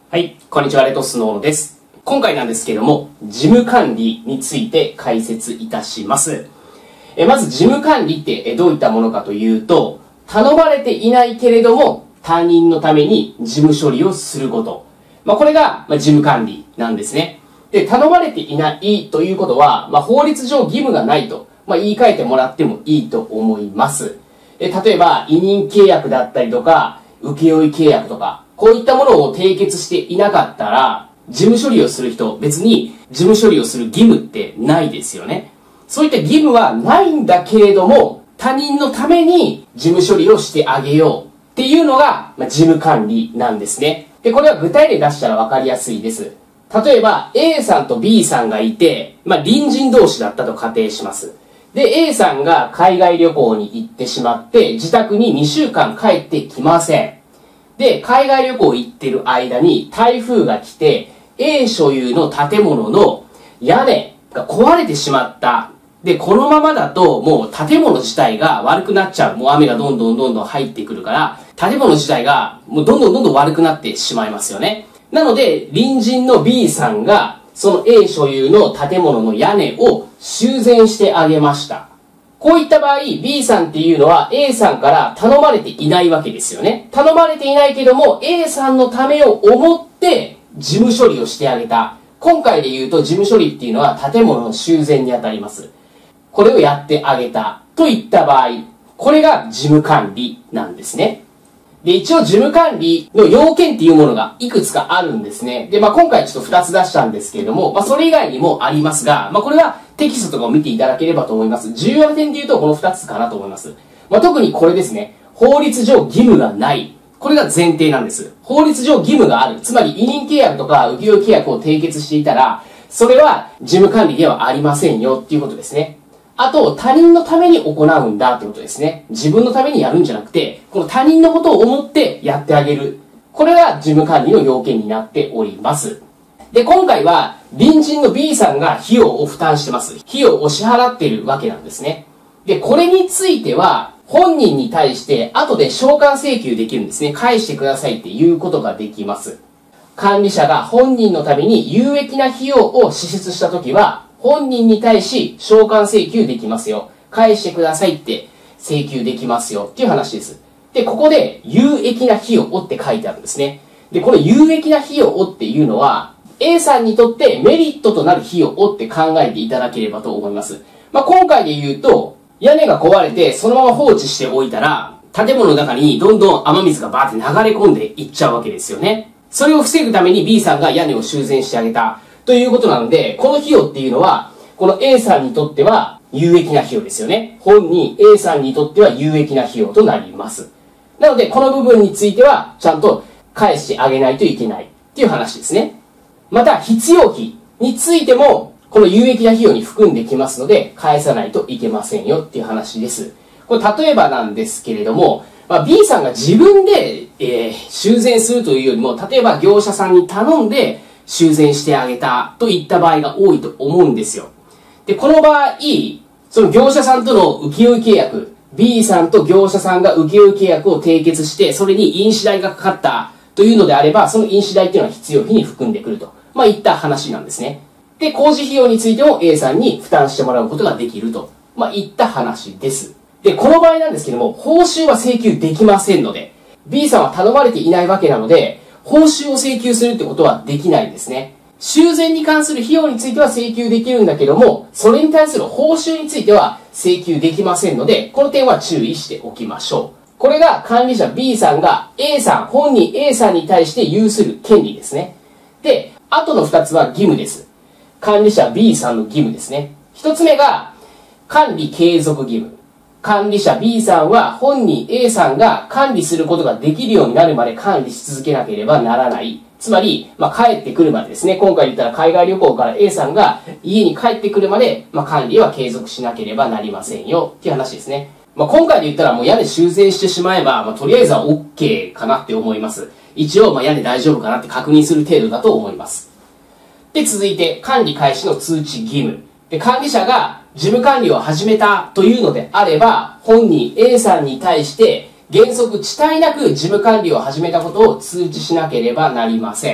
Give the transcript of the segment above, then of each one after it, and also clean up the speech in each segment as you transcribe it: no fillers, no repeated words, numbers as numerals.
はい、こんにちは、レトスノーノです。今回なんですけども、事務管理について解説いたします。まず、事務管理ってどういったものかというと、頼まれていないけれども、他人のために事務処理をすること。これが事務管理なんですね。で、頼まれていないということは、法律上義務がないと、言い換えてもらってもいいと思います。例えば、委任契約だったりとか、請負契約とか、こういったものを締結していなかったら、事務処理をする人、別に事務処理をする義務ってないですよね。そういった義務はないんだけれども、他人のために事務処理をしてあげようっていうのが、事務管理なんですね。で、これは具体例出したらわかりやすいです。例えば、A さんと B さんがいて、隣人同士だったと仮定します。で、A さんが海外旅行に行ってしまって、自宅に2週間帰ってきません。で、海外旅行行ってる間に台風が来て、A 所有の建物の屋根が壊れてしまった。で、このままだともう建物自体が悪くなっちゃう。もう雨がどんどん入ってくるから、建物自体がもうどんどん悪くなってしまいますよね。なので、隣人の B さんが、その A 所有の建物の屋根を修繕してあげました。こういった場合、B さんっていうのは A さんから頼まれていないわけですよね。頼まれていないけども、A さんのためを思って事務処理をしてあげた。今回で言うと事務処理っていうのは建物の修繕にあたります。これをやってあげたといった場合、これが事務管理なんですね。で、一応事務管理の要件っていうものがいくつかあるんですね。で、今回ちょっと2つ出したんですけれども、それ以外にもありますが、これはテキストとかを見ていただければと思います。重要な点で言うとこの2つかなと思います。特にこれですね。法律上義務がない。これが前提なんです。法律上義務がある。つまり委任契約とか請負契約を締結していたら、それは事務管理ではありませんよっていうことですね。あと、他人のために行うんだってことですね。自分のためにやるんじゃなくて、この他人のことを思ってやってあげる。これが事務管理の要件になっております。で、今回は、隣人の B さんが費用を負担してます。費用を支払っているわけなんですね。で、これについては、本人に対して後で償還請求できるんですね。返してくださいっていうことができます。管理者が本人のために有益な費用を支出したときは、本人に対し償還請求できますよ。返してくださいって請求できますよっていう話です。で、ここで有益な費用をって書いてあるんですね。で、この有益な費用をっていうのは、A さんにとってメリットとなる費用をって考えていただければと思います。今回で言うと、屋根が壊れてそのまま放置しておいたら、建物の中にどんどん雨水がバーって流れ込んでいっちゃうわけですよね。それを防ぐために B さんが屋根を修繕してあげた。ということなので、この費用っていうのは、この A さんにとっては有益な費用ですよね。本人 A さんにとっては有益な費用となります。なので、この部分については、ちゃんと返してあげないといけないっていう話ですね。また、必要費についても、この有益な費用に含んできますので、返さないといけませんよっていう話です。これ、例えばなんですけれども、B さんが自分で、修繕するというよりも、例えば業者さんに頼んで、修繕してあげたといった場合が多いと思うんですよ。で、この場合、その業者さんとの請負契約、B さんと業者さんが請負契約を締結して、それに印紙代がかかったというのであれば、その印紙代っていうのは必要費に含んでくると。いった話なんですね。で、工事費用についても A さんに負担してもらうことができると。いった話です。で、この場合なんですけども、報酬は請求できませんので、B さんは頼まれていないわけなので、報酬を請求するってことはできないんですね。修繕に関する費用については請求できるんだけども、それに対する報酬については請求できませんので、この点は注意しておきましょう。これが管理者 B さんが A さん、本人 A さんに対して有する権利ですね。で、あとの2つは義務です。管理者 B さんの義務ですね。1つ目が管理継続義務。管理者 B さんは本人 A さんが管理することができるようになるまで管理し続けなければならない。つまり、帰ってくるまでですね。今回言ったら海外旅行から A さんが家に帰ってくるまで、管理は継続しなければなりませんよっていう話ですね。今回で言ったらもう屋根修繕してしまえば、とりあえずは OK かなって思います。一応、屋根大丈夫かなって確認する程度だと思います。で、続いて管理開始の通知義務。で、管理者が事務管理を始めたというのであれば、本人 A さんに対して原則遅滞なく事務管理を始めたことを通知しなければなりません。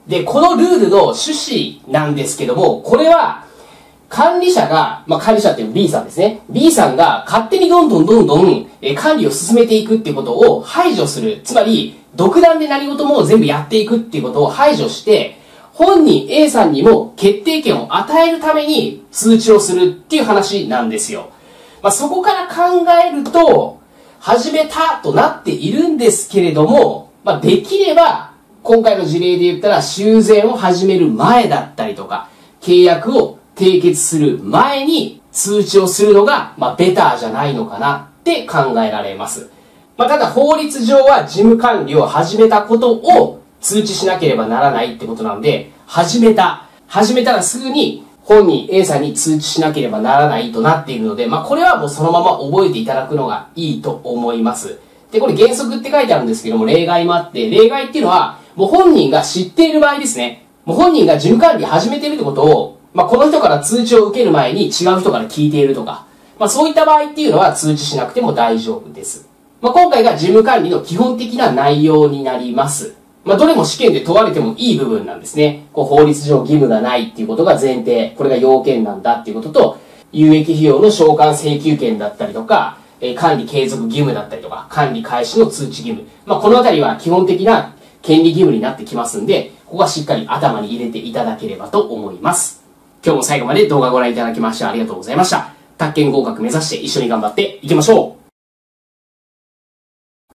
で、このルールの趣旨なんですけども、これは、管理者が、管理者っていう B さんですね。B さんが勝手にどんどん管理を進めていくっていうことを排除する。つまり、独断で何事も全部やっていくっていうことを排除して、本人 A さんにも決定権を与えるために通知をするっていう話なんですよ。そこから考えると、始めたとなっているんですけれども、できれば、今回の事例で言ったら修繕を始める前だったりとか、契約を締結する前に通知をするのが、ベターじゃないのかなって考えられます。ただ法律上は事務管理を始めたことを通知しなければならないってことなので、始めたらすぐに本人 A さんに通知しなければならないとなっているので、これはもうそのまま覚えていただくのがいいと思います。で、これ原則って書いてあるんですけども、例外もあって、例外っていうのは、もう本人が知っている場合ですね。もう本人が事務管理始めているってことを、この人から通知を受ける前に違う人から聞いているとか、そういった場合っていうのは通知しなくても大丈夫です。今回が事務管理の基本的な内容になります。どれも試験で問われてもいい部分なんですね。法律上義務がないっていうことが前提、これが要件なんだっていうことと、有益費用の償還請求権だったりとか、管理継続義務だったりとか、管理開始の通知義務。このあたりは基本的な権利義務になってきますんで、ここはしっかり頭に入れていただければと思います。今日も最後まで動画ご覧いただきましてありがとうございました。宅建合格目指して一緒に頑張っていきましょう。